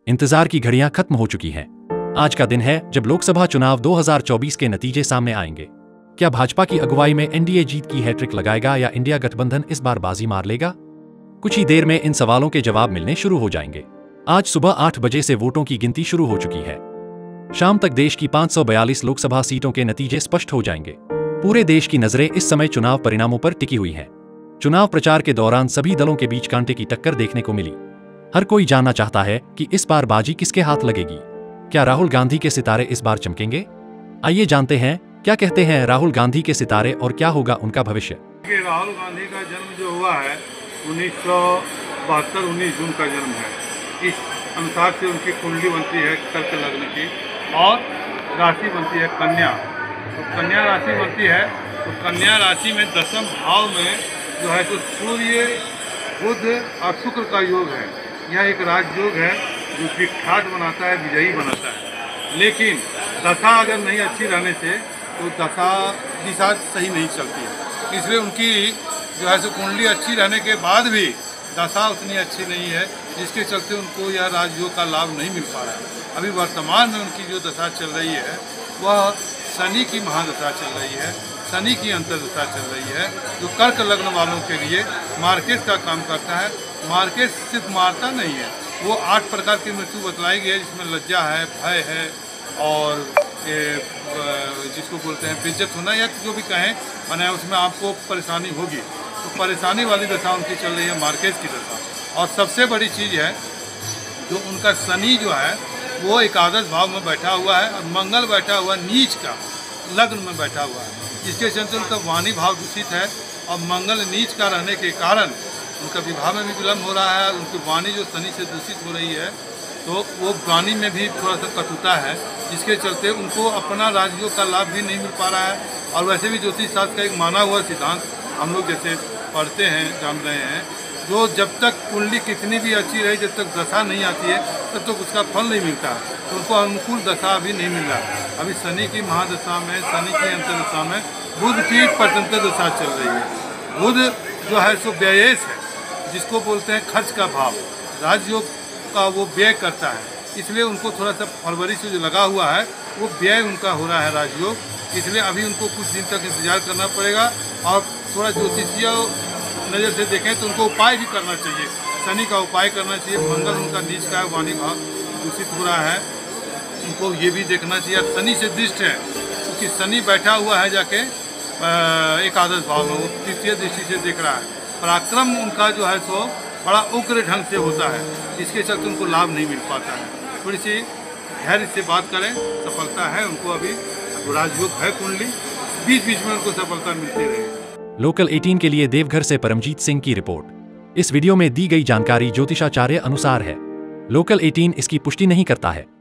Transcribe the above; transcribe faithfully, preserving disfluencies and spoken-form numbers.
इंतजार की घड़ियां खत्म हो चुकी हैं। आज का दिन है जब लोकसभा चुनाव दो हज़ार चौबीस के नतीजे सामने आएंगे। क्या भाजपा की अगुवाई में एनडीए जीत की हैट्रिक लगाएगा या इंडिया गठबंधन इस बार बाजी मार लेगा? कुछ ही देर में इन सवालों के जवाब मिलने शुरू हो जाएंगे। आज सुबह आठ बजे से वोटों की गिनती शुरू हो चुकी है। शाम तक देश की पाँच सौ बयालीस लोकसभा सीटों के नतीजे स्पष्ट हो जाएंगे। पूरे देश की नजरें इस समय चुनाव परिणामों पर टिकी हुई हैं। चुनाव प्रचार के दौरान सभी दलों के बीच कांटे की टक्कर देखने को मिली। हर कोई जानना चाहता है कि इस बार बाजी किसके हाथ लगेगी। क्या राहुल गांधी के सितारे इस बार चमकेंगे? आइए जानते हैं क्या कहते हैं राहुल गांधी के सितारे और क्या होगा उनका भविष्य। राहुल गांधी का जन्म जो हुआ है उन्नीस सौ बहत्तर उन्नीस जून का जन्म है। इस अनुसार से उनकी कुंडली बनती है कर्क लग्न की और राशि बनती है कन्या। तो कन्या राशि बनती है तो कन्या राशि में दसम भाव में जो है तो सूर्य बुध और शुक्र का योग है। यह एक राजयोग है जो विख्यात बनाता है, विजयी बनाता है। लेकिन दशा अगर नहीं अच्छी रहने से तो दशा दिशा सही नहीं चलती है। इसलिए उनकी जो है सो कुंडली अच्छी रहने के बाद भी दशा उतनी अच्छी नहीं है, जिसके चलते उनको यह राजयोग का लाभ नहीं मिल पा रहा है। अभी वर्तमान में उनकी जो दशा चल रही है वह शनि की महादशा चल रही है, शनि की अंतर्दशा चल रही है, जो कर्क लग्न वालों के लिए मार्केट का काम करता है। मार्केट सिर्फ मारता नहीं है, वो आठ प्रकार की मृत्यु बतलाई गई है, जिसमें लज्जा है, भय है और ए, जिसको बोलते हैं बेइज्जत होना या जो भी कहें माने उसमें आपको परेशानी होगी। तो परेशानी वाली दशा उनकी चल रही है, मार्केट की दशा। और सबसे बड़ी चीज़ है जो उनका शनि जो है वो एकादश भाव में बैठा हुआ है और मंगल बैठा हुआ नीच का लग्न में बैठा हुआ है, जिसके चलते उनका वाणी भाव दूषित है। और मंगल नीच का रहने के कारण उनका विवाह में भी विलम्ब हो रहा है। उनकी वाणी जो शनि से दूषित हो रही है तो वो वाणी में भी थोड़ा सा कटुता है, जिसके चलते उनको अपना राजयोग का लाभ भी नहीं मिल पा रहा है। और वैसे भी ज्योतिष शास्त्र का एक माना हुआ सिद्धांत हम लोग जैसे पढ़ते हैं, जान रहे हैं, जो जब तक कुंडली कितनी भी अच्छी रही, जब तक दशा नहीं आती है तब तक उसका फल नहीं मिलता। तो उनको अनुकूल दशा अभी नहीं मिल रहा। अभी शनि की महादशा में, शनि की अंतर्दशा में बुध की परतंत्र दशा चल रही है। बुध जो है सो व्ययेश है, जिसको बोलते हैं खर्च का भाव, राजयोग का वो व्यय करता है। इसलिए उनको थोड़ा सा फरवरी से जो लगा हुआ है वो व्यय उनका हो रहा है राजयोग। इसलिए अभी उनको कुछ दिन तक इंतजार करना पड़ेगा। और थोड़ा ज्योतिषीय नज़र से देखें तो उनको उपाय भी करना चाहिए, शनि का उपाय करना चाहिए। मंगल उनका नीच का वाणी भाव दूषित हो रहा है, उनको ये भी देखना चाहिए। शनि से दृष्ट है क्योंकि शनि बैठा हुआ है जाके एकादश भाव में, वो तृतीय दृष्टि से देख रहा है। पराक्रम उनका जो है सो बड़ा उग्र ढंग से होता है, इसके चलते उनको लाभ नहीं मिल पाता है। थोड़ी सी धैर्य से बात करें, सफलता है उनको। अभी राजयोग है कुंडली, बीच बीच में उनको सफलता मिलती रहेगी। लोकल अठारह के लिए देवघर से परमजीत सिंह की रिपोर्ट। इस वीडियो में दी गई जानकारी ज्योतिषाचार्य अनुसार है। लोकल अठारह इसकी पुष्टि नहीं करता है।